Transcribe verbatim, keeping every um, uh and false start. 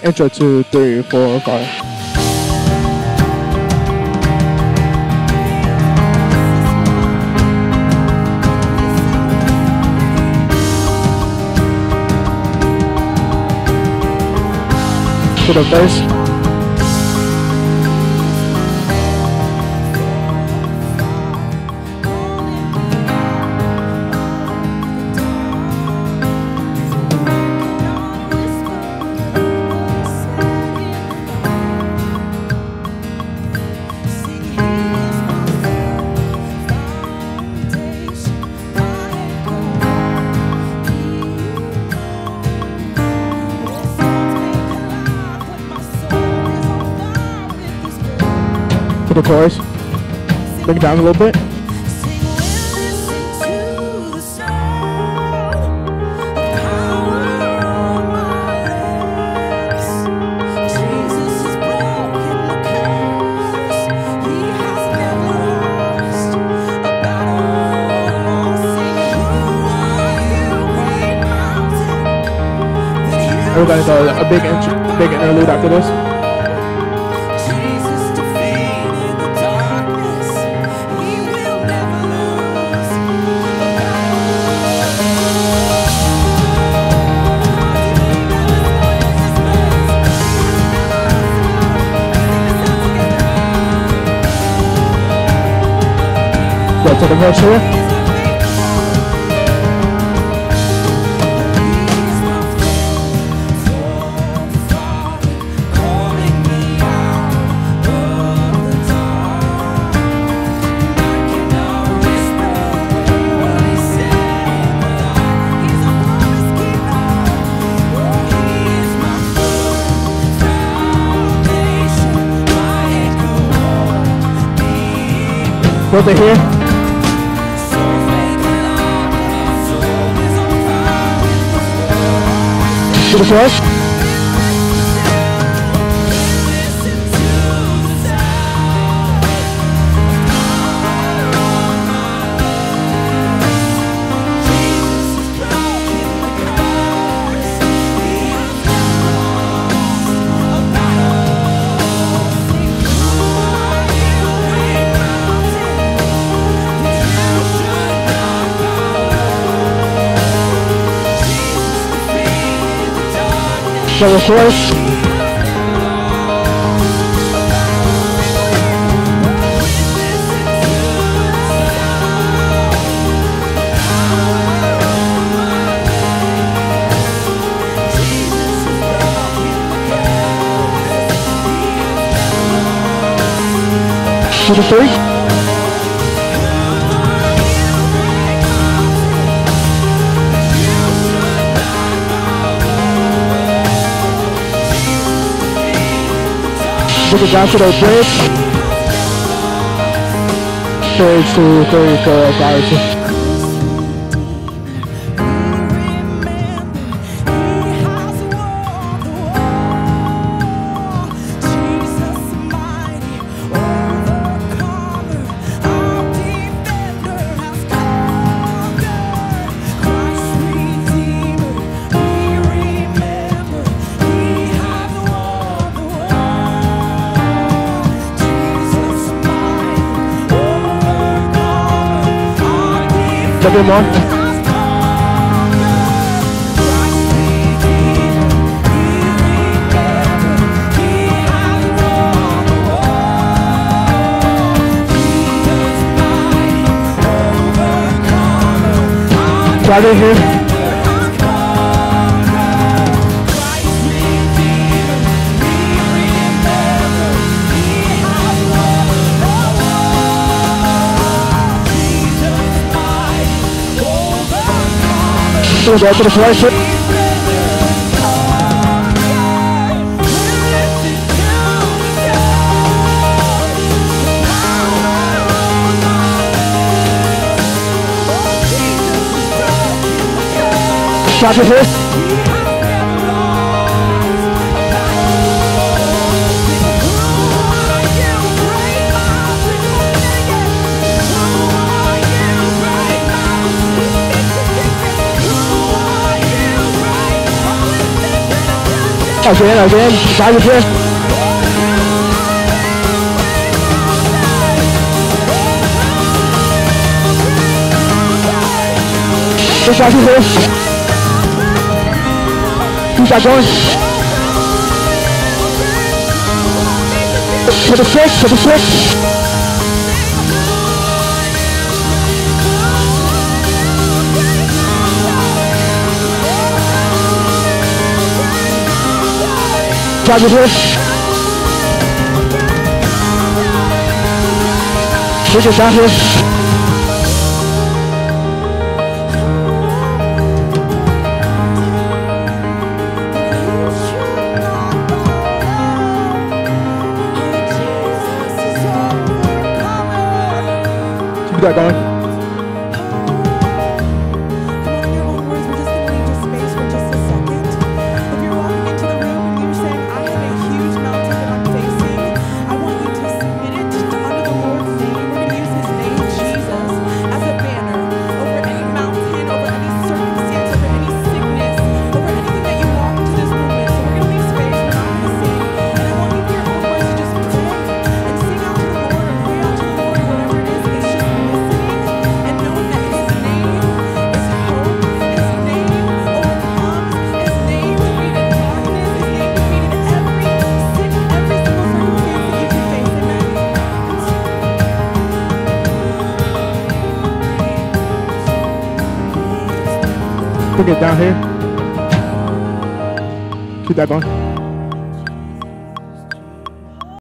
Intro two, three, four, five. To the verse. The chorus. Bring it down a little bit. Everybody throw a big, int- big interlude after this. Go to the verse here. Go to here. To the chorus. So the chorus. To the three. Bring it down to the bridge. Three, two, three, four, five, six. Double more. Right in here. Go to the flash. Shot your fist. Again, again. Five again. Push back here. Keep that going. To the six, to the six. Drive it here. Push it down here. Keep that going. Bring it down here. Keep that going.